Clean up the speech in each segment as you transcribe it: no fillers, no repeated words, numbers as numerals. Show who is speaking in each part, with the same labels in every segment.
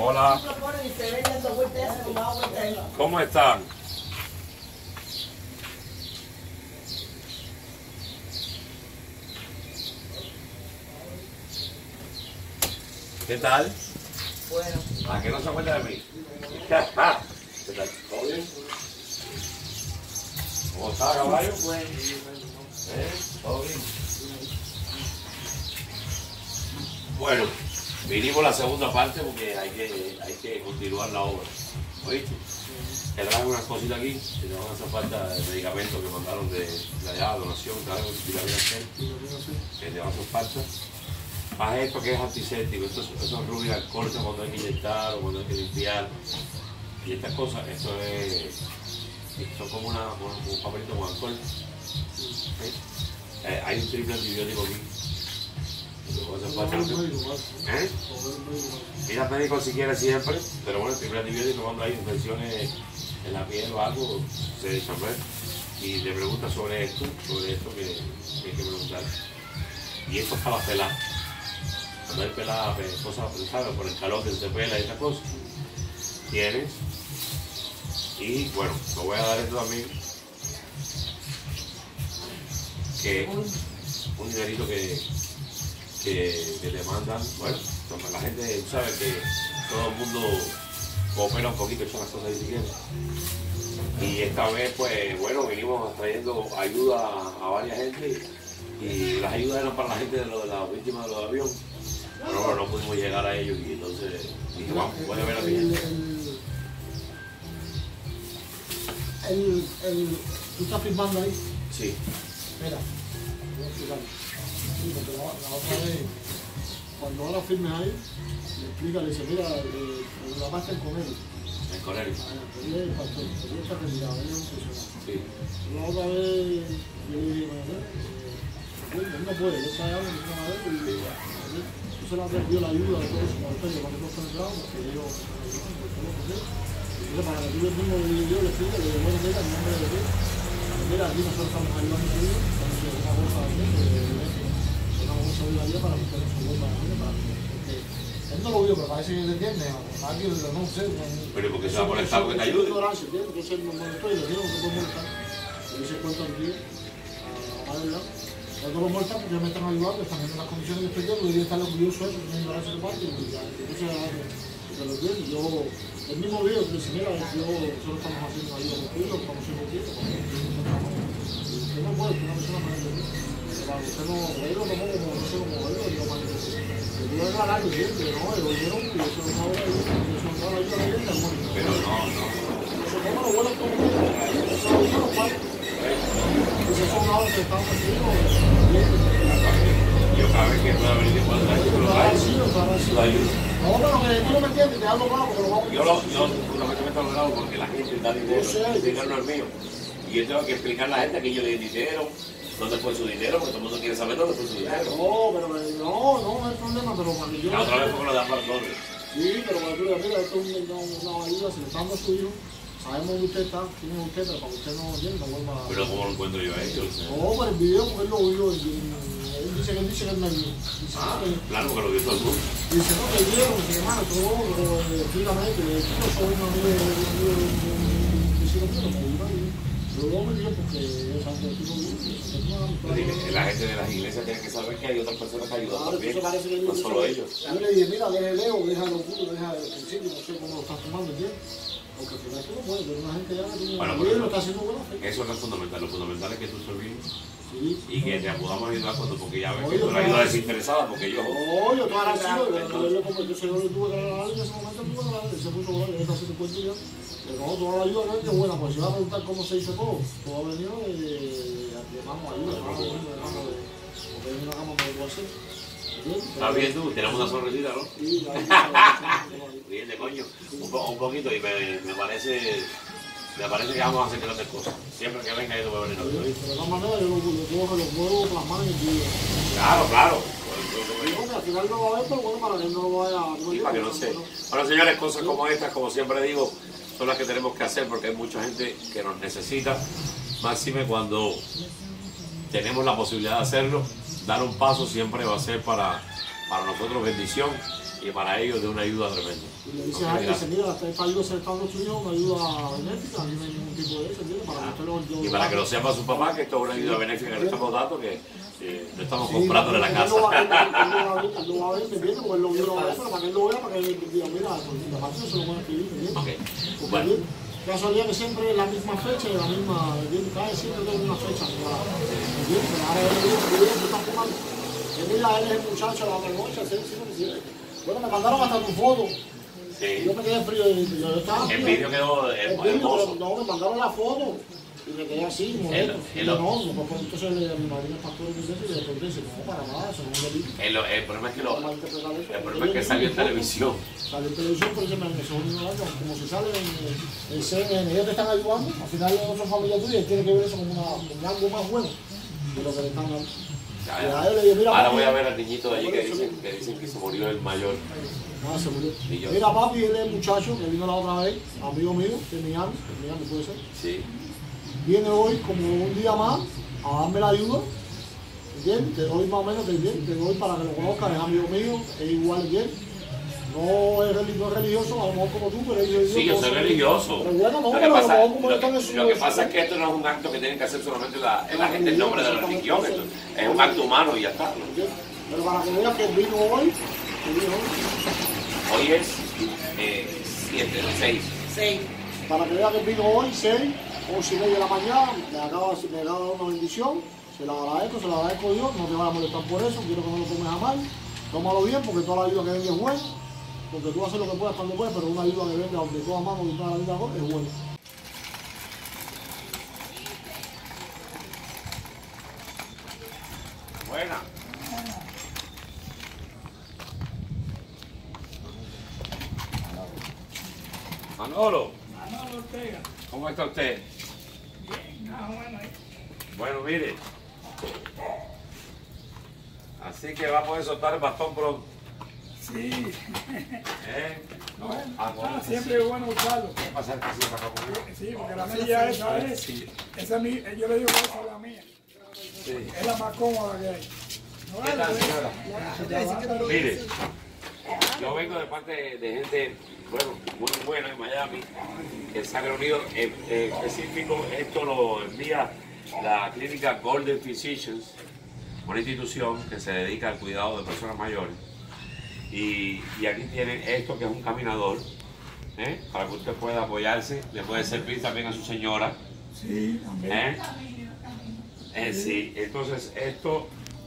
Speaker 1: Hola. ¿Cómo están? ¿Qué tal?
Speaker 2: Bueno.
Speaker 1: ¿A qué no se acuerda de mí? ¿Qué tal? ¿Todo bien? ¿Cómo está, caballo?
Speaker 2: Bueno.
Speaker 1: ¿Todo bien? Bueno, vinimos a la segunda parte porque hay que continuar la obra. ¿Oíste? Te traje unas cositas aquí, que te van a hacer falta de medicamentos que mandaron de allá, donación, traje vitamina C, que te van a hacer falta. Más esto que es antiséptico, esos rubios alcohólicos cuando hay que inyectar o cuando hay que limpiar. Y estas cosas, esto es como un papelito con alcohol. ¿Sí? Hay un triple antibiótico aquí. ¿Eh? Ir al médico si quiere siempre, pero bueno, el triple antibiótico cuando hay infecciones en la piel o algo, se echa a ver. Y te pregunta sobre esto que hay que preguntar. Y esto es para pelar. Cuando hay pelada, cosas, ¿sabes? Por el calor que se te pela y estas cosas. Tienes. Y bueno, te voy a dar esto también. Que un dinerito que te mandan. Bueno, la gente sabe que todo el mundo coopera un poquito, echa las cosas ahí si quiere. Y esta vez, pues bueno, vinimos trayendo ayuda a varias gente. Y las ayudas eran para la gente de las víctimas de los aviones. Pero bueno, no pudimos llegar a ellos y entonces dije, vamos, voy a ver a mi gente.
Speaker 3: ¿Tú estás firmando ahí?
Speaker 1: Sí.
Speaker 3: Mira, voy a explicar. Sí, porque la otra vez, cuando ahora firmes ahí, le explica, le dice, mira, la pasta en Conérico.
Speaker 1: En Conérico.
Speaker 3: Pero él es el pastor, pero él está retirado, él es un funcionario.
Speaker 1: Sí.
Speaker 3: La otra vez, yo le dije, él no puede, él está allá en el madero y se le ha perdido la ayuda de todos los monteros para que no estén entrados, porque ellos entonces, para que tú el mismo video le explique, le digo, bueno, mira, en nombre de Dios, mira, aquí nosotros estamos ayudando a Dios, estamos haciendo una bolsa de una bolsa de la vida para que usted no se vuelva a la para porque él no lo vio, pero parece que le entiende, alguien no sé.
Speaker 1: Pero porque se va a molestar porque te ayude.
Speaker 3: Entonces él no molestó y le dijo que no puede molestar. Le dice cuento al día, a la madre. No lo muerta porque ya me están ayudando, están viendo las condiciones que estoy yo, debería estar orgulloso de eso, teniendo la de parte, y entonces de los días, yo, el mismo video que dice, mira, nosotros estamos haciendo ayuda a los tuyos, estamos haciendo tiempo, usted no puede, usted no persona más de mí, para usted no, él lo tomó como, no sé, como él lo más de mí, yo voy a ganar algo siempre, no, lo vieron, y eso no va a ayuda, eso no va a ayuda a la gente,
Speaker 1: pero no.
Speaker 3: Eso como lo vuelan como eso lo vuelan los padres. Yo
Speaker 1: cada vez que pueda venir de cuando hay que lo ayudo.
Speaker 3: No, pero que tú no me entiendes, te hablo claro, porque lo vamos a...
Speaker 1: Yo últimamente me he hablado porque la gente da dinero, el dinero no es mío. Y yo tengo que explicar a la gente que yo le di dinero, dónde fue su dinero, porque todo el mundo quiere saber dónde fue su dinero.
Speaker 3: No, pero no hay problema, pero cuando yo...
Speaker 1: La otra vez fue que lo dan para todos.
Speaker 3: Sí, pero cuando tú le digas, mira, esto es una ayuda, se le está dando a su hijo. Sabemos dónde usted está, quién es usted, pero para que usted no vuelva a...
Speaker 1: Pero ¿cómo lo encuentro yo a ellos?
Speaker 3: No, por el video, porque él lo vio, él dice que él me vio.
Speaker 1: Claro, porque lo vio todo el mundo.
Speaker 3: Dice, no, que vieron, que hermano, todo, pero fíjate, que yo soy un amigo de pero luego me dio porque es algo que tú no
Speaker 1: la gente de las iglesias tiene que saber que hay otras personas que ayudan también, no solo ellos.
Speaker 3: A mí le dije, mira, deja el Leo, deja el locuro, deja el principio, no sé cómo lo estás tomando, ¿entiendes? Porque al final tú no puedes, pero una gente ya que tiene lo está haciendo buena fe.
Speaker 1: Eso no es fundamental, lo fundamental es que tú estés bien y que
Speaker 3: Sí.
Speaker 1: te podamos ayudar porque ya ves que es una ayuda desinteresada, porque yo...
Speaker 3: No, yo estaba agradecido, yo sé lo que tuve que dar en ese momento, tuve que dar, se puso bueno, ya está haciendo cuento ya. Pero no, toda la ayuda realmente buena, pues si vas a preguntar cómo se hizo todo ha venido de mano ayuda, porque hay una gama que puedo hacer.
Speaker 1: ¿Estás bien tú? Tenemos una sonrisita, ¿no?
Speaker 3: Sí,
Speaker 1: Bien de coño, un poquito y me parece que vamos a hacer grandes cosas. Siempre que venga yo te voy a venir a ver.
Speaker 3: de todas maneras, yo los puedo plasmar en el video.
Speaker 1: Claro.
Speaker 3: Al final no va a haber, pero bueno, para que él no lo vaya a...
Speaker 1: Y para que no sé. Bueno, señores, cosas como estas, como siempre digo, son las que tenemos que hacer porque hay mucha gente que nos necesita. Máxime cuando tenemos la posibilidad de hacerlo, dar un paso siempre va a ser para nosotros bendición y para ellos de una ayuda tremenda.
Speaker 3: Y le dices a él, dice, mira, esta ayuda se está dando una ayuda benéfica, a mí no hay ningún tipo de eso, ¿entiendes? Para que usted lo
Speaker 1: y para que lo sepa su papá, que esto es una ayuda benéfica que le estamos dando, que no estamos comprándole la
Speaker 3: él
Speaker 1: casa.
Speaker 3: lo va a ver, ¿me entiendes? Porque él lo vio, pero para que él lo vea, para que él diga, mira, la parte se lo van a escribir, ¿me entiendes?
Speaker 1: Okay.
Speaker 3: Porque
Speaker 1: Bueno.
Speaker 3: casualidad que siempre es la misma fecha, la misma, cada siempre tiene una fecha, ¿me entiendes? Pero ahora él está fumando. Mira, él es el muchacho de la otra noche, sí. Bueno, me mandaron hasta tu foto.
Speaker 1: Sí.
Speaker 3: Yo me quedé frío, yo estaba
Speaker 1: El vídeo quedó hermoso.
Speaker 3: No, me mandaron la foto y me quedé así, molesto. Entonces mi madrina pastor y le dice, no, para nada, eso no es un delito.
Speaker 1: El problema es que salió en televisión.
Speaker 3: Salió en televisión, pero como si sale en CNN, ellos te están ayudando, al final ellos son familia tuya y tiene que ver eso como algo más bueno de lo que le están dando.
Speaker 1: Ahora voy a ver al niñito de allí que dicen que se murió el mayor.
Speaker 3: Se murió. Mira, papi, él es el muchacho que vino la otra vez, amigo mío, de Miami puede ser.
Speaker 1: Sí.
Speaker 3: Viene hoy como un día más a darme la ayuda. ¿Entiendes? Te doy más o menos, te doy para que lo conozcas, es amigo mío, es igual que él. No es religioso, a lo mejor como tú, pero es religioso.
Speaker 1: Sí, yo soy religioso.
Speaker 3: Pero bueno, no,
Speaker 1: lo que pasa es que esto no es un acto que tienen que hacer solamente la gente en nombre de la religión. Es un acto humano y ya está.
Speaker 3: Pero para que veas que vino hoy,
Speaker 1: hoy es 6.
Speaker 3: Para que veas que vino hoy, 11:30 de la mañana, me acaba de dar una bendición, se la agradezco a Dios, no te vayas a molestar por eso, quiero que no lo tomes a mal, tómalo bien porque toda la ayuda que venga es buena, porque tú haces lo que puedas cuando puedas, pero una ayuda que venga donde toda mano y toda la vida es buena.
Speaker 1: Buena. Manolo.
Speaker 2: Manolo Ortega.
Speaker 1: ¿Cómo está usted?
Speaker 2: Bien, bueno.
Speaker 1: Bueno, mire. Así que va a poder soltar el bastón pronto.
Speaker 2: Sí.
Speaker 1: No,
Speaker 2: siempre es bueno usarlo.
Speaker 1: ¿Qué pasa el que siempre acá conmigo?
Speaker 2: Sí, porque la mía esa es.
Speaker 1: Sí.
Speaker 2: Esa es mi, yo le digo que esa es la mía.
Speaker 1: Sí.
Speaker 2: Es la más cómoda que hay.
Speaker 1: ¿Qué tal, señora? Mire, yo vengo de parte de gente, bueno, muy buena en Miami, que se ha reunido, específico, esto lo envía la clínica Golden Physicians, una institución que se dedica al cuidado de personas mayores. Y aquí tiene esto que es un caminador, para que usted pueda apoyarse, le puede servir también a su señora.
Speaker 2: Sí, también.
Speaker 1: Sí, entonces esto,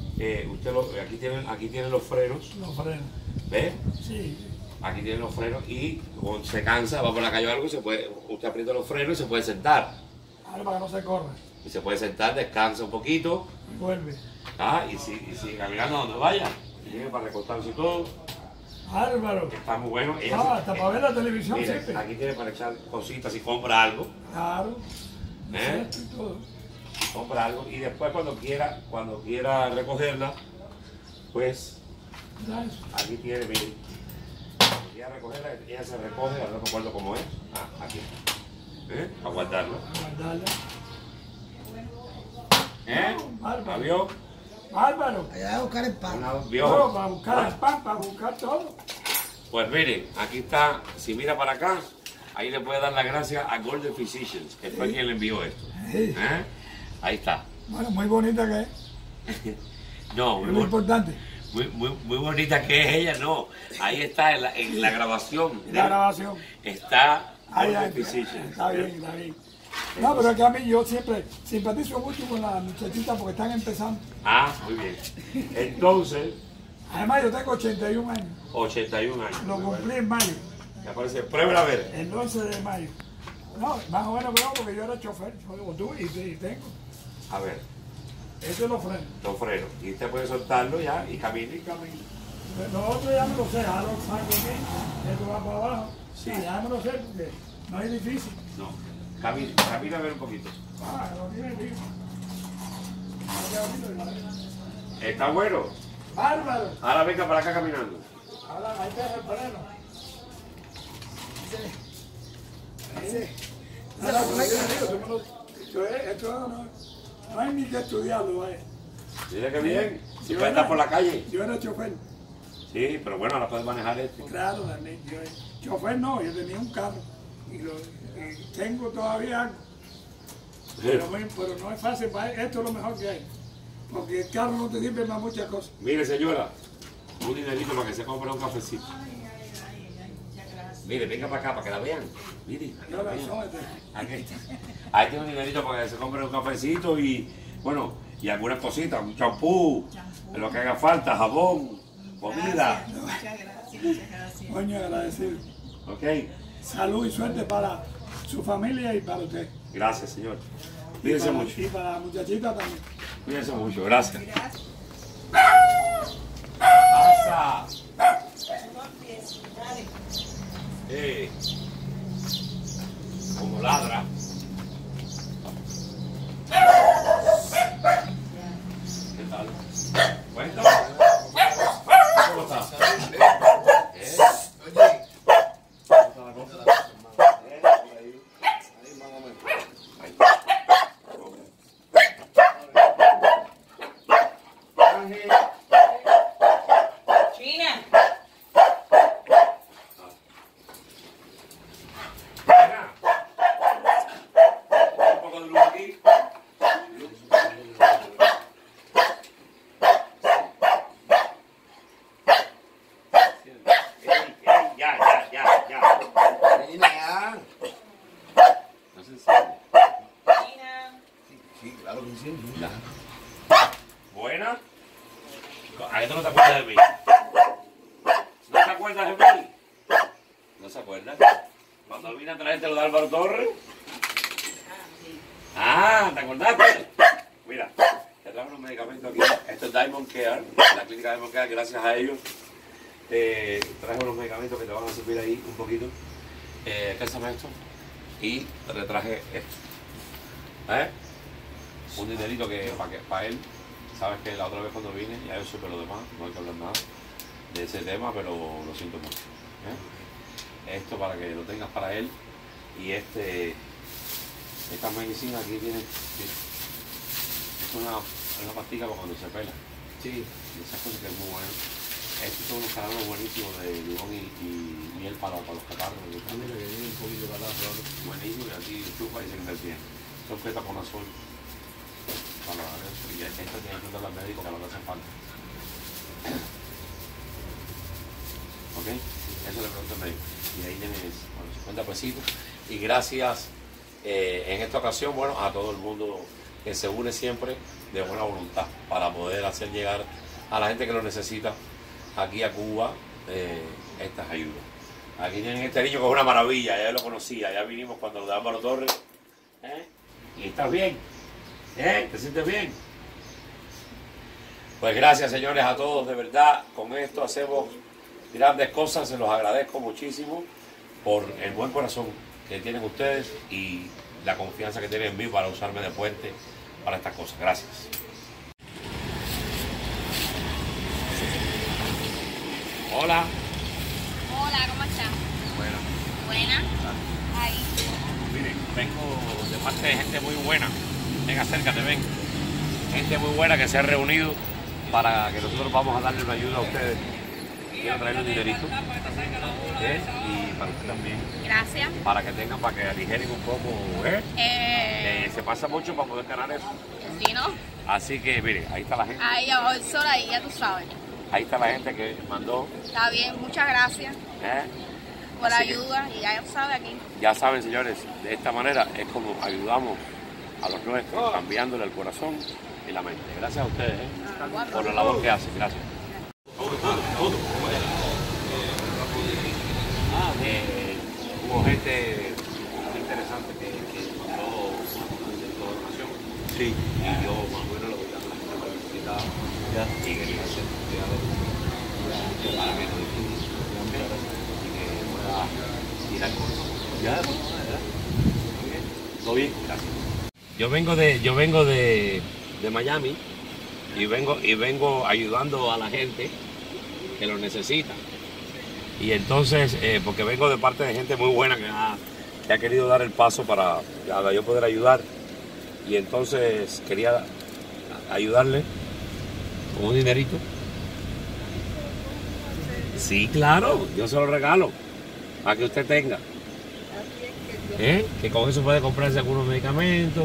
Speaker 1: aquí tienen los frenos.
Speaker 2: Los frenos.
Speaker 1: ¿Ve?
Speaker 2: Sí.
Speaker 1: Aquí tienen los frenos y cuando se cansa, va por la calle o algo, usted aprieta los frenos y se puede sentar.
Speaker 2: Ahora para que no se corra.
Speaker 1: Y se puede sentar, descansa un poquito.
Speaker 2: Y vuelve.
Speaker 1: Y sigue caminando donde vaya. Y viene para recostarse y todo.
Speaker 2: Bárbaro.
Speaker 1: Está muy bueno.
Speaker 2: Hasta para ver la televisión
Speaker 1: mire,
Speaker 2: siempre.
Speaker 1: aquí tiene para echar cositas y compra algo.
Speaker 2: Claro. Y todo.
Speaker 1: Compra algo y después cuando quiera recogerla, pues aquí tiene, mire. Cuando quiera recogerla, ella se recoge, ahora no recuerdo cómo es. Aquí. A guardarla.
Speaker 2: Bárbaro.
Speaker 1: ¿Vio?
Speaker 2: Bárbaro.
Speaker 4: Allá a buscar el pan.
Speaker 2: No, para buscar el pan, para buscar todo.
Speaker 1: Pues mire, aquí está, si mira para acá, ahí le puede dar las gracias a Golden Physicians, que fue quien le envió esto.
Speaker 2: Sí.
Speaker 1: Ahí está.
Speaker 2: Bueno, muy bonita que es.
Speaker 1: No,
Speaker 2: Es muy importante.
Speaker 1: muy bonita que es ella, no. Ahí está en la grabación.
Speaker 2: La grabación.
Speaker 1: Está
Speaker 2: Ahí,
Speaker 1: Golden Physicians.
Speaker 2: está bien, está bien. No, pero es que a mí yo siempre simpatizo mucho con las muchachitas porque están empezando.
Speaker 1: Muy bien. Entonces,
Speaker 2: Además yo tengo 81 años.
Speaker 1: 81 años.
Speaker 2: Lo cumplí en mayo.
Speaker 1: Me aparece, pruébela a ver.
Speaker 2: El 11 de mayo. No, más o menos creo porque yo era chofer, como tú, y tengo.
Speaker 1: A ver,
Speaker 2: Eso lo freno.
Speaker 1: los frenos. Y usted puede soltarlo ya y camina.
Speaker 2: Los otros ya me lo sé, ahora lo saco aquí, esto va para abajo.
Speaker 1: Sí.
Speaker 2: Ya me lo sé porque no es difícil.
Speaker 1: No, camina a ver un poquito.
Speaker 2: Lo tiene difícil.
Speaker 1: Está bueno.
Speaker 2: Bárbaro.
Speaker 1: Ahora venga para acá caminando.
Speaker 2: Ahora ahí está el freno. Esto no hay ni que estudiarlo, vaya.
Speaker 1: Mira que bien. Si
Speaker 2: Yo
Speaker 1: puede
Speaker 2: era-
Speaker 1: estar por la calle.
Speaker 2: Yo era chofer.
Speaker 1: Sí, pero bueno, ahora puedes manejar este.
Speaker 2: Claro, también. Chofer no, yo tenía un carro y tengo todavía algo. Pero no es fácil, esto es lo mejor que hay. Porque el carro no te sirve para muchas cosas.
Speaker 1: Mire, señora, un dinerito para que se compre un cafecito. Mire, venga para acá para que la vean. Mire, para que la vean. Aquí está. Ahí tiene un dinerito para que se compre un cafecito y, bueno, y algunas cositas, un champú, lo que haga falta, jabón, comida.
Speaker 4: Muchas gracias, muchas gracias.
Speaker 2: Coño, agradecido.
Speaker 1: Ok,
Speaker 2: Salud y suerte para su familia y para usted.
Speaker 1: gracias, señor. Cuídense mucho.
Speaker 2: Y para la muchachita también.
Speaker 1: Cuídense mucho, gracias.
Speaker 4: Gracias.
Speaker 1: ¡Pasa!
Speaker 4: No empieces, dale.
Speaker 1: Como ladra. ¿Qué tal? Cuéntame. ¿Cómo estás?
Speaker 4: China.
Speaker 1: Un poco de luz aquí. Ya. No se enciende.
Speaker 4: China.
Speaker 5: Sí, claro que sí.
Speaker 1: Buena. ¿A esto no te acuerdas de mí? ¿No te acuerdas de mí? ¿No se acuerda? Cuando vine a traerte lo de Álvaro Torres. Ah, ¿te acordaste? Mira, te traje unos medicamentos aquí. Esto es Diamond Care, la clínica Diamond Care, gracias a ellos. Te traje unos medicamentos que te van a servir ahí un poquito. Cásame esto. Y te traje esto. Un dinerito que para él. Sabes que la otra vez cuando vine, ya yo supe lo demás, no hay que hablar nada de ese tema, pero lo siento mucho. Esto para que lo tengas para él. Y esta medicina aquí tiene, es una pastilla para cuando se pela. Sí. Y esas cosas que es muy bueno. Estos son unos caramelos buenísimos de limón y miel para los catarros.
Speaker 5: Mira que viene un poquito para atrás.
Speaker 1: Buenísimo, y así chupa y se convierte bien. Son ketoconazol. Para eso, y esto tiene que ayudar al médico para lo que hace falta. ¿Ok? Eso le pregunto al médico. Y ahí tienes 50 pesitos. Y gracias en esta ocasión, bueno, a todo el mundo que se une siempre de buena voluntad para poder hacer llegar a la gente que lo necesita aquí a Cuba estas ayudas. Aquí tienen este niño que es una maravilla, ya lo conocía, ya vinimos cuando lo de Álvaro Torres. ¿Y estás bien? ¿Te sientes bien? Pues gracias, señores, a todos, de verdad. Con esto hacemos grandes cosas, se los agradezco muchísimo por el buen corazón que tienen ustedes y la confianza que tienen en mí para usarme de puente para estas cosas. Gracias. Hola.
Speaker 6: Hola, ¿cómo estás?
Speaker 1: Bueno,
Speaker 6: Buena. Ahí.
Speaker 1: miren, vengo de parte de gente muy buena. Ven, acércate, ven. Gente muy buena que se ha reunido para que nosotros vamos a darle una ayuda a ustedes. Quiero traerle un dinerito. Y para usted también.
Speaker 6: Gracias.
Speaker 1: Para que tengan, para que aligeren un poco. Se pasa mucho para poder ganar eso.
Speaker 6: Sí, ¿no?
Speaker 1: Así que, mire, ahí está la gente.
Speaker 6: Ahí abajo el sol, ahí, ya tú sabes.
Speaker 1: Ahí está la gente que mandó.
Speaker 6: Está bien, muchas gracias por la
Speaker 1: Así que,
Speaker 6: ayuda. Y ya tú sabes aquí.
Speaker 1: ya saben, señores, de esta manera es como ayudamos a los nuestros, cambiándole el corazón y la mente. Gracias a ustedes por la labor que hacen. Gracias. Hubo gente muy interesante que mandó donación. Sí. Y yo más o menos lo que necesitaba y quería hacer para que no disfrute y que pueda tirar cosas. Ya, ¿todo bien? Gracias. Yo vengo de Miami y vengo ayudando a la gente que lo necesita. Y entonces, porque vengo de parte de gente muy buena que ha querido dar el paso para yo poder ayudar. Y entonces quería ayudarle con un dinerito. Sí, claro, yo se lo regalo para que usted tenga. Que con eso puede comprarse algunos medicamentos.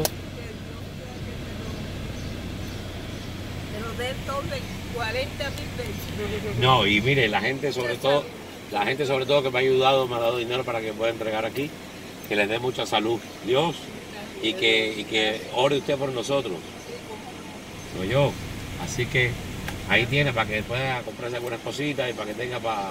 Speaker 4: Pero de doble 40.000 pesos.
Speaker 1: No, y mire, la gente sobre todo que me ha ayudado, me ha dado dinero para que pueda entregar aquí, que les dé mucha salud, Dios, y que ore usted por nosotros. Soy yo. Así que ahí tiene para que pueda comprarse algunas cositas y para que tenga para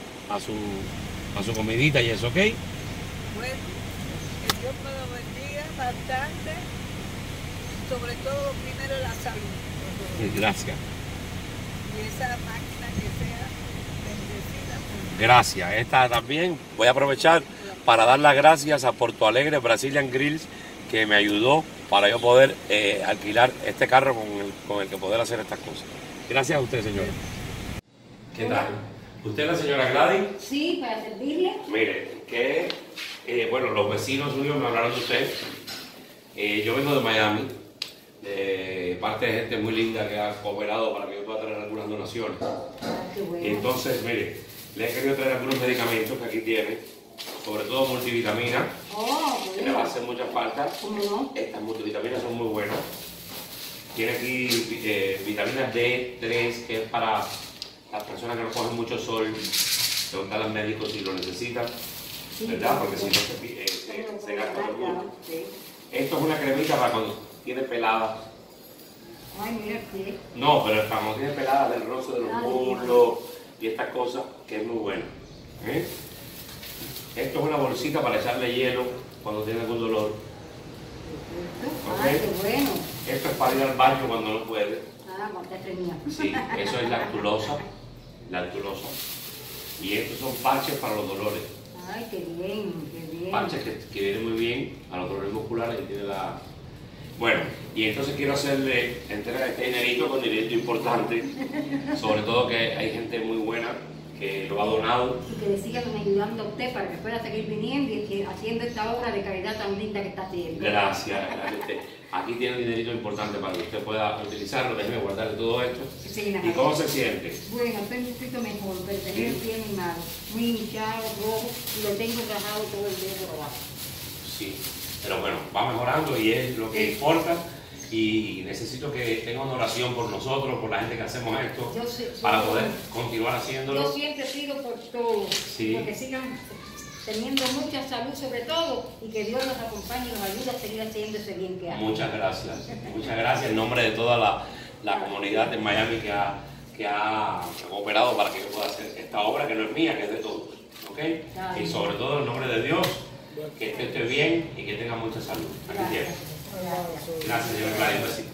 Speaker 1: su comidita y eso, ¿ok?
Speaker 4: Bueno, que Dios me lo bendiga bastante. Sobre todo, primero la salud.
Speaker 1: Gracias.
Speaker 4: Y esa máquina que sea bendecida.
Speaker 1: Gracias. Esta también voy a aprovechar para dar las gracias a Porto Alegre Brazilian Grills, que me ayudó para yo poder alquilar este carro con el que poder hacer estas cosas. Gracias a usted, señora. ¿Qué tal? ¿Usted es la señora Gladys?
Speaker 7: Sí, para servirle.
Speaker 1: Mire, que bueno, los vecinos suyos me hablaron de usted. Yo vengo de Miami, de parte de gente muy linda que ha cooperado para que yo pueda traer algunas donaciones.
Speaker 7: Qué bueno.
Speaker 1: Entonces, mire, le he querido traer algunos medicamentos que aquí tiene, sobre todo multivitamina, que le va a hacer mucha falta.
Speaker 7: ¿Cómo no?
Speaker 1: Estas multivitaminas son muy buenas. Tiene aquí vitamina D3, que es para las personas que no cogen mucho sol, preguntar al médico si lo necesitan, ¿verdad? Porque si no se gasta mucho. Esto es una cremita para cuando tiene peladas.
Speaker 7: Ay, mira qué.
Speaker 1: No, pero para cuando tiene peladas del roce de los muslos y estas cosas, que es muy bueno. Esto es una bolsita para echarle hielo cuando tiene algún dolor.
Speaker 7: Ay, qué bueno.
Speaker 1: Esto es para ir al baño cuando no puede.
Speaker 7: Cuánta tenía.
Speaker 1: Sí, eso es lactulosa. Y estos son parches para los dolores.
Speaker 7: Ay, qué bien, qué bien.
Speaker 1: Parches que vienen muy bien a los dolores musculares que tiene la... Bueno, y entonces quiero hacerle entrega de este dinerito con dinerito importante. Sobre todo que hay gente muy buena que lo ha donado.
Speaker 7: Y que le sigan ayudando a usted para que pueda seguir viniendo y haciendo esta obra de caridad tan linda que está haciendo.
Speaker 1: Gracias a usted. Aquí tiene un dinerito importante para que usted pueda utilizarlo. Déjeme guardarle todo esto.
Speaker 7: Sí,
Speaker 1: ¿Y cómo se siente?
Speaker 7: Bueno, estoy un poquito mejor, pero tenía el pie muy mal, muy hinchado, rojo, y lo tengo rajado todo el dedo por abajo.
Speaker 1: Sí, pero bueno, va mejorando y es lo que importa. Y necesito que tenga una oración por nosotros, por la gente que hacemos esto, para poder continuar haciéndolo.
Speaker 7: Yo siempre pido por todos, porque sigan teniendo mucha salud sobre todo y que Dios nos acompañe y nos ayude a seguir haciendo ese bien que hacen.
Speaker 1: Muchas gracias en nombre de toda la comunidad de Miami que ha cooperado para que yo pueda hacer esta obra, que no es mía, que es de todos. ¿Okay? Y sobre todo en nombre de Dios, que esté bien y que tenga mucha salud. Aquí tiene. Gracias, señor Gladys.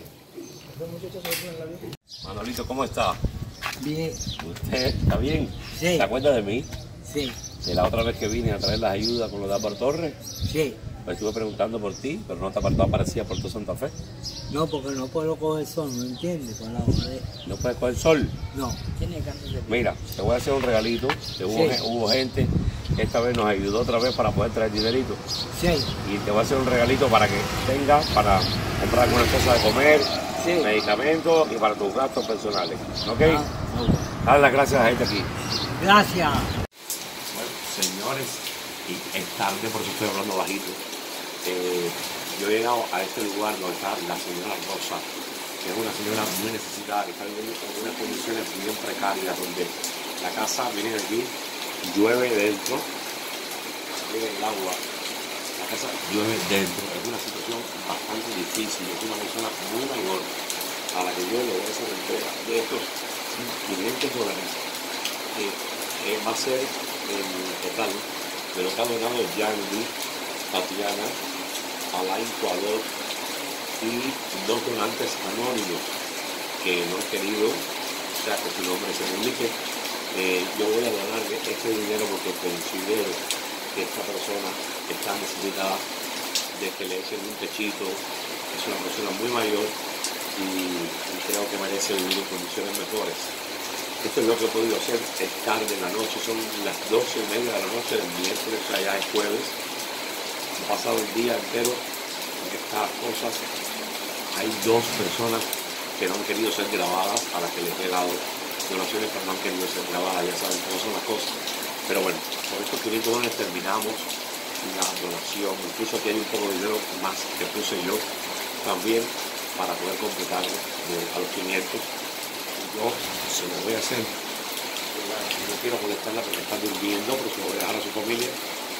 Speaker 1: Manolito, ¿cómo está?
Speaker 8: Bien.
Speaker 1: ¿Usted está bien?
Speaker 8: Sí.
Speaker 1: ¿Se acuerda de mí?
Speaker 8: Sí.
Speaker 1: De la otra vez que vine a traer las ayudas con los de Álvaro Torres.
Speaker 8: Sí.
Speaker 1: Me estuve preguntando por ti, pero no aparecía por tu Santa Fe.
Speaker 8: No, porque no puedo coger sol, ¿no entiendes? Con la hora de...
Speaker 1: ¿No puedes coger sol?
Speaker 8: No, tiene que hacer...
Speaker 1: Mira, te voy a hacer un regalito. Hubo gente que esta vez nos ayudó otra vez para poder traer dinerito.
Speaker 8: Sí.
Speaker 1: Y te voy a hacer un regalito para que tengas, para comprar algunas cosas de comer,
Speaker 8: sí,
Speaker 1: medicamentos y para tus gastos personales. ¿Ok? Dale las gracias a la gente aquí.
Speaker 8: Gracias.
Speaker 1: Bueno, señores, y es tarde porque estoy hablando bajito. Yo he llegado a este lugar donde está la señora Rosa, que es una señora muy necesitada, que está viviendo en unas condiciones bien precarias, donde la casa, miren aquí, llueve dentro, llueve el agua, la casa llueve dentro. Es una situación bastante difícil, es una persona muy mayor a la que yo le voy a hacer entrega de estos $500 va a ser el total de lo que ha donado Yandy, Tatiana, Alain Cuador y dos donantes anónimos que no han querido, o sea, que su nombre se publique. Yo voy a donarle este dinero porque considero que esta persona está necesitada de que le echen un techito. Es una persona muy mayor y creo que merece vivir en condiciones mejores. Esto es lo que he podido hacer, es tarde en la noche, son las 12:30 de la noche del miércoles, allá es jueves. He pasado el día entero en estas cosas. Hay dos personas que no han querido ser grabadas a las que les he dado donaciones que no han querido ser grabadas, ya saben cómo son las cosas. Pero bueno, con estos 500 dólares terminamos la donación. Incluso aquí hay un poco de dinero más que puse yo también para poder completarlo a los 500. Yo se lo voy a hacer. No quiero molestarla porque está durmiendo, pero se lo voy a dejar a su familia.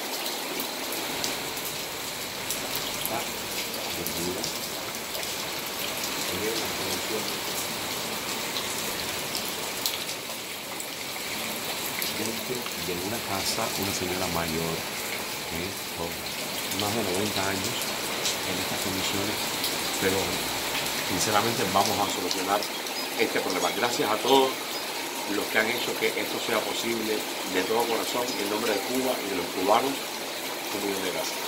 Speaker 1: Dentro de una casa, una señora mayor, con más de 90 años, en estas condiciones, pero sinceramente vamos a solucionar este problema. Gracias a todos los que han hecho que esto sea posible, de todo corazón, en nombre de Cuba y de los cubanos, un millón de gracias.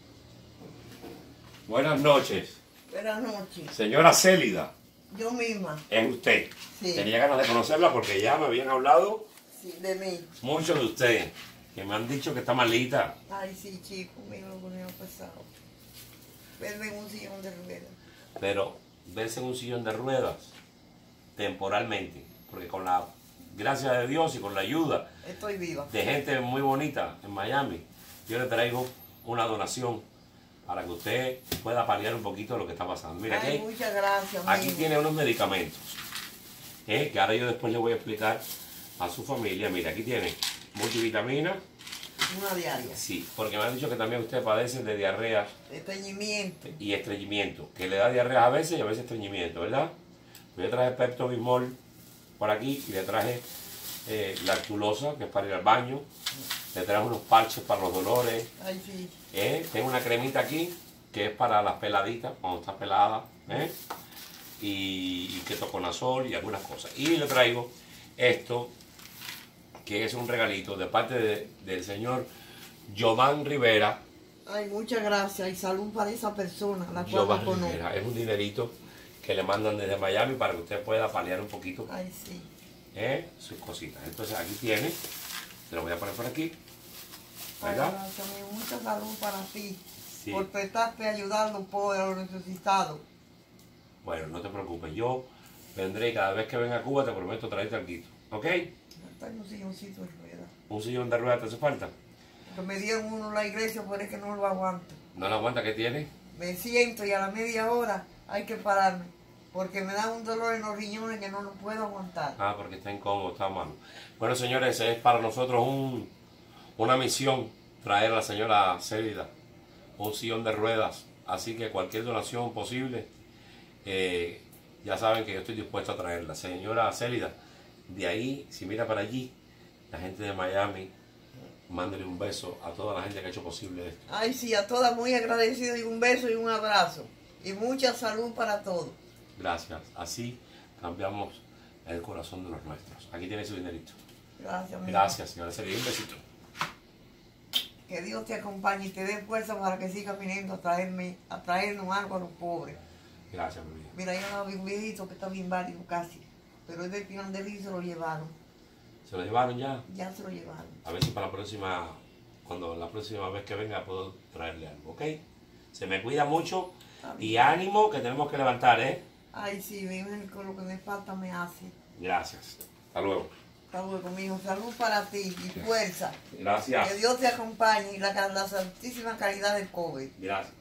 Speaker 1: Buenas noches.
Speaker 9: Buenas noches.
Speaker 1: Señora Célida.
Speaker 9: Yo misma.
Speaker 1: Es usted.
Speaker 9: Sí.
Speaker 1: Tenía ganas de conocerla porque ya me habían hablado
Speaker 9: de mí.
Speaker 1: Mucho de usted, que me han dicho que está malita.
Speaker 9: Ay, sí, chico, mira lo que me ha pasado. Verme en un sillón de ruedas.
Speaker 1: Pero verse en un sillón de ruedas, temporalmente, porque con la gracia de Dios y con la ayuda
Speaker 9: estoy viva
Speaker 1: de gente muy bonita en Miami, yo le traigo una donación para que usted pueda paliar un poquito lo que está pasando. Mira,
Speaker 9: ay,
Speaker 1: aquí,
Speaker 9: muchas gracias.
Speaker 1: aquí
Speaker 9: amigo.
Speaker 1: tiene unos medicamentos, que ahora yo después le voy a explicar a su familia. Mira, aquí tiene multivitamina.
Speaker 9: Una diaria.
Speaker 1: Sí, porque me han dicho que también usted padece de diarrea.
Speaker 9: Estreñimiento.
Speaker 1: Y estreñimiento, que le da diarrea a veces y a veces estreñimiento, ¿verdad? Pues yo traje Pepto-Bismol por aquí y le traje lactulosa, que es para ir al baño. Le traje unos parches para los dolores.
Speaker 9: Ay, sí.
Speaker 1: Tengo una cremita aquí, que es para las peladitas, cuando está pelada. Y ketoconazol y algunas cosas. Y le traigo esto, que es un regalito de parte del señor Jovan Rivera.
Speaker 9: Ay, muchas gracias y salud para esa persona, la cual
Speaker 1: Jovan
Speaker 9: no conozco.
Speaker 1: Rivera, es un dinerito que le mandan desde Miami para que usted pueda paliar un poquito.
Speaker 9: Ay, sí.
Speaker 1: Sus cositas. Entonces aquí tiene, se lo voy a poner por aquí,
Speaker 9: ¿verdad?
Speaker 1: ¿verdad?
Speaker 9: Ay, gracias, mucha salud para ti,
Speaker 1: Sí.
Speaker 9: por prestarte a ayudar a los pobres, a los necesitados.
Speaker 1: Bueno, no te preocupes, yo vendré y cada vez que venga a Cuba te prometo traerte algo, ¿ok?
Speaker 9: Está en un silloncito de ruedas.
Speaker 1: ¿Un sillón de ruedas te hace falta?
Speaker 9: Que me dieron uno en la iglesia, pero es que no lo aguanto.
Speaker 1: ¿No la aguanta que tiene?
Speaker 9: Me siento y a la media hora hay que pararme, porque me da un dolor en los riñones que no lo puedo aguantar.
Speaker 1: Ah, porque está incómodo, está malo. Bueno, señores, es para nosotros una misión traer a la señora Célida un sillón de ruedas. Así que cualquier donación posible, ya saben que yo estoy dispuesto a traerla. Señora Célida, de ahí, si mira para allí, la gente de Miami, mándele un beso a toda la gente que ha hecho posible esto.
Speaker 9: Ay, sí, a todas muy agradecido y un beso y un abrazo. Y mucha salud para todos.
Speaker 1: Gracias. Así cambiamos el corazón de los nuestros. Aquí tiene su dinerito.
Speaker 9: Gracias, amigo.
Speaker 1: Gracias, señora Célida. Un besito.
Speaker 9: Que Dios te acompañe y te dé fuerza para que sigas viniendo a traernos algo a los pobres.
Speaker 1: Gracias, mi vida.
Speaker 9: Mira, yo vi un viejito que está bien válido casi, pero es del final del día se lo llevaron.
Speaker 1: ¿Se lo llevaron ya?
Speaker 9: Ya se lo llevaron.
Speaker 1: A ver si para la próxima vez que venga puedo traerle algo, ¿ok? Se me cuida mucho y ánimo que tenemos que levantar, ¿eh?
Speaker 9: Ay, sí, con lo que me falta me hace.
Speaker 1: Gracias. Hasta luego.
Speaker 9: Hasta luego, conmigo. Salud para ti y fuerza.
Speaker 1: Gracias.
Speaker 9: Que Dios te acompañe y la santísima caridad del COVID.
Speaker 1: Gracias.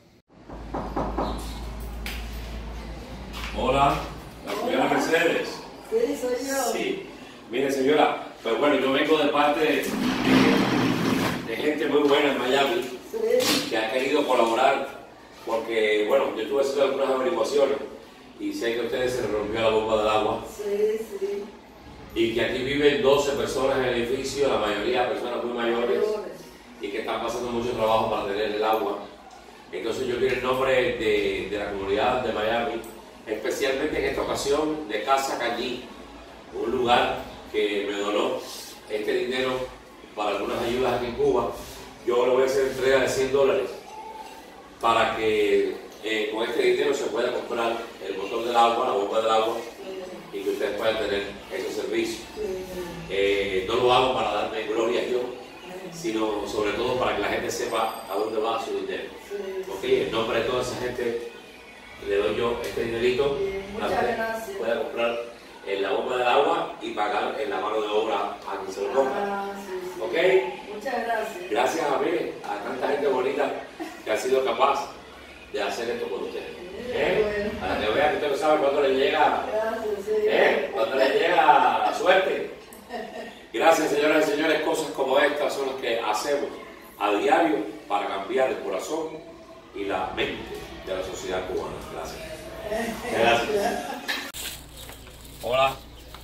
Speaker 1: Hola, la señora Mercedes.
Speaker 9: Sí, soy yo.
Speaker 1: Sí. Mire, señora, pues bueno, yo vengo de parte de gente muy buena en Miami,
Speaker 9: Sí.
Speaker 1: que ha querido colaborar, porque, bueno, yo estuve haciendo algunas averiguaciones y sé que a ustedes se les rompió la bomba del agua
Speaker 9: Sí, sí.
Speaker 1: y que aquí viven 12 personas en el edificio, la mayoría personas muy mayores y que están pasando mucho trabajo para tener el agua. Entonces yo quiero en nombre de la comunidad de Miami, especialmente en esta ocasión de Casa Callí, un lugar que me donó este dinero para algunas ayudas aquí en Cuba. Yo le voy a hacer entrega de $100 para que con este dinero se pueda comprar el motor del agua, la bomba del agua, y que ustedes puedan tener ese servicio. No lo hago para darme gloria yo, sino sobre todo para que la gente sepa a dónde va su dinero. Ok, en nombre de toda esa gente le doy yo este dinerito para que pueda comprar en la bomba del agua y pagar en la mano de obra a quien se lo compra. ¿Ok?
Speaker 4: Muchas gracias.
Speaker 1: Gracias a mí, a tanta gente bonita que ha sido capaz de hacer esto por ustedes. Para que vean que usted no sabe cuándo le llega, cuándo le llega la suerte. Gracias, señoras y señores. Cosas como estas son las que hacemos a diario para cambiar el corazón y la mente de la sociedad cubana. Gracias. Gracias. Hola.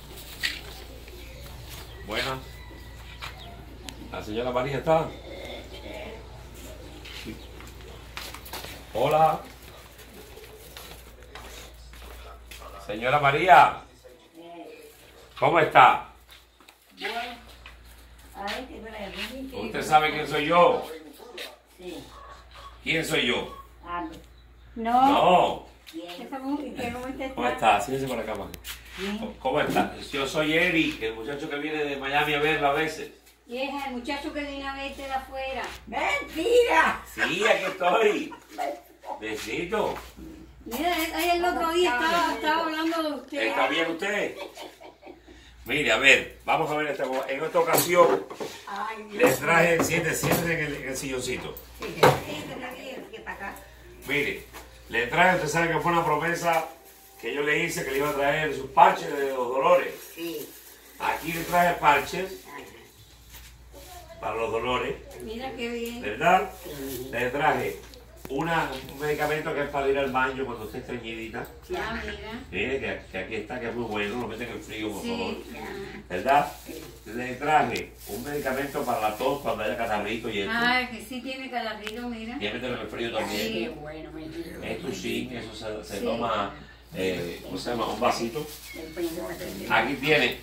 Speaker 1: Buenas. ¿La señora María está? Sí. Hola. Señora María. ¿Cómo está? ¿Usted sabe quién soy yo?
Speaker 7: Sí.
Speaker 1: ¿Quién soy yo?
Speaker 7: No.
Speaker 1: No.
Speaker 7: ¿Cómo
Speaker 1: está? Siéntese por acá, María. ¿Cómo está? Yo soy Eric, el muchacho que viene de Miami a verla a veces.
Speaker 7: Y es el muchacho que vino a verte de afuera.
Speaker 9: ¡Mentira!
Speaker 1: Sí, aquí estoy. Besito.
Speaker 7: Mira, ahí el otro día estaba hablando de usted.
Speaker 1: ¿Está bien usted? Mire, a ver, vamos a ver esta cosa. En esta ocasión les traje, siéntese en el silloncito. Mire, le traje, usted sabe que fue una promesa que yo le hice que le iba a traer sus parches de los dolores.
Speaker 9: Sí.
Speaker 1: Aquí le traje parches para los dolores.
Speaker 7: Mira qué bien.
Speaker 1: ¿Verdad? Le traje un medicamento que es para ir al baño cuando esté estreñidita.
Speaker 7: Ya, mira.
Speaker 1: Mire, que aquí está, que es muy bueno, lo meten en el frío, por favor. ¿Verdad? Le traje un medicamento para la tos cuando haya catarrito y esto.
Speaker 7: Ah, que sí tiene catarrito, mira.
Speaker 1: Y mételo en el frío también.
Speaker 7: Sí, qué bueno, mira.
Speaker 1: Esto sí, eso se toma, ¿cómo se llama? Un vasito. Aquí tiene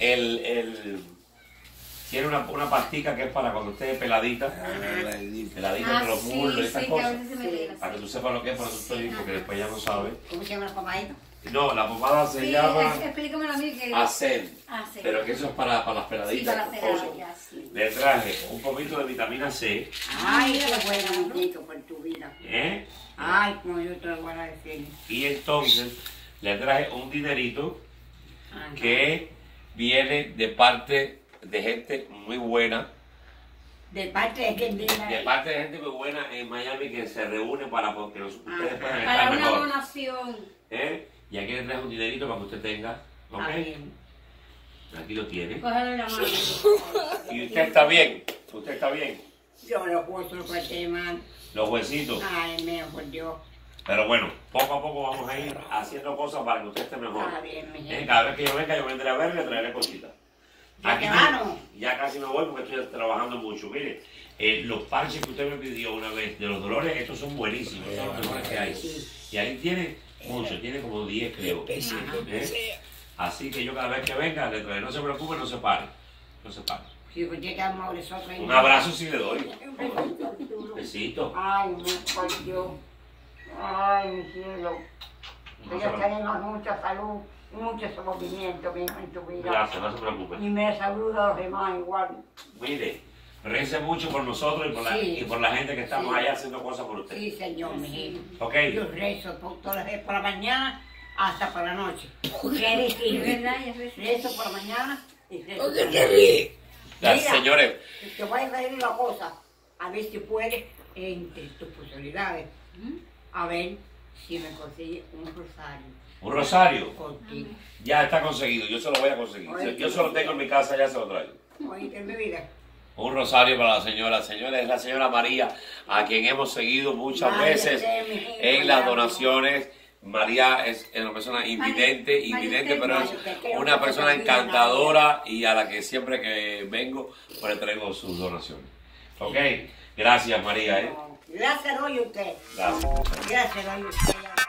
Speaker 1: tiene una pastica que es para cuando esté peladita. Peladita entre los muslos y estas cosas. Para que tú sepas lo que es, para que tú porque después ya no sabes.
Speaker 7: ¿Cómo se llama la pomadita?
Speaker 1: No, la pomada se llama
Speaker 7: explícamelo a mí que...
Speaker 1: Acen, pero que eso es para las peladitas.
Speaker 7: Sí, para las peladitas, sí.
Speaker 1: Le traje un poquito de vitamina C.
Speaker 7: Ay, qué bueno, amiguito, por tu vida. Ay, como yo te lo voy a decir.
Speaker 1: Y entonces le traje un dinerito que viene de parte de gente muy buena.
Speaker 7: ¿De parte de quién viene?
Speaker 1: De parte de gente muy buena en Miami que se reúne para que ustedes puedan estar
Speaker 7: para una
Speaker 1: mejor.
Speaker 7: donación.
Speaker 1: Y aquí le traje un dinerito para que usted tenga. ¿Ok? Aquí lo tiene.
Speaker 7: Cógele la mano.
Speaker 1: ¿Y usted está bien? ¿Usted está bien?
Speaker 7: Yo los huesos lo corté mal.
Speaker 1: Los huesitos.
Speaker 7: Ay, mío, por Dios.
Speaker 1: Pero bueno, poco a poco vamos a ir haciendo cosas para que usted esté mejor.
Speaker 7: Está bien, mi gente.
Speaker 1: Cada vez que yo venga, yo vendré a verle y le traeré cositas. Aquí ya casi me voy porque estoy trabajando mucho. Mire, los parches que usted me pidió una vez de los dolores, estos son buenísimos, son los mejores que hay. Y ahí tiene mucho, tiene como 10 creo. Así que yo cada vez que venga le traeré. No se preocupe, no se pare. No se pare. Un abrazo sí le doy. Besito.
Speaker 7: Ay, por Dios. Ay, mi cielo. Que Dios tenga mucha salud, mucho movimiento, mi hijo, en tu vida.
Speaker 1: Gracias, no se preocupe.
Speaker 7: Y me saluda a los demás igual.
Speaker 1: Mire, rece mucho por nosotros y por la gente que estamos allá haciendo cosas por usted.
Speaker 7: Sí, señor, mi hijo.
Speaker 1: ¿Ok?
Speaker 7: Yo rezo por la mañana hasta por la noche. ¿Qué decir? ¿Verdad? Rezo por la mañana y rezo por la noche.
Speaker 1: Gracias, señores.
Speaker 7: Te voy a pedir una cosa, a ver si puedes, entre tus posibilidades, a ver si me consigue un rosario.
Speaker 1: ¿Un rosario?
Speaker 7: Contigo.
Speaker 1: Ya está conseguido, yo se lo voy a conseguir. Yo se lo tengo en mi casa, ya se lo traigo.
Speaker 7: Oíste, mi vida.
Speaker 1: Un rosario para la señora. Señora, es la señora María, a quien hemos seguido muchas veces en las donaciones. María es una persona invidente, pero es una persona encantadora y a la que siempre que vengo, pues le traigo sus donaciones. ¿Ok? Gracias, María.
Speaker 7: Gracias, doy usted.
Speaker 1: Gracias.
Speaker 7: Gracias, doy usted.